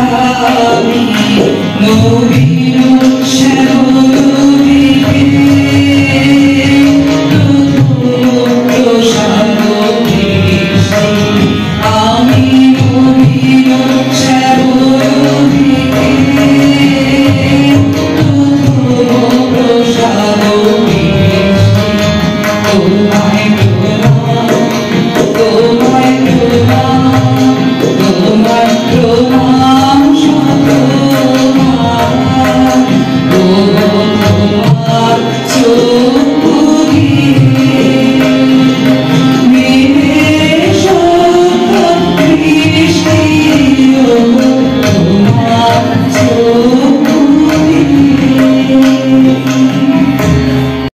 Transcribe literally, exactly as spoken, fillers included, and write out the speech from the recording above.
আমি নবীর শ্যামল দিকে প্রসাদ দৃষ্টি আমি নবীর শ্যামল দিকে প্রসাদ দৃষ্টি তোমায় প্রণাম তোমায় প্রণাম তোমায় প্রণাম শতবার তোমার চোখ দিয়ে মেলে সত্য দৃষ্টি তোমার চোখ দিয়ে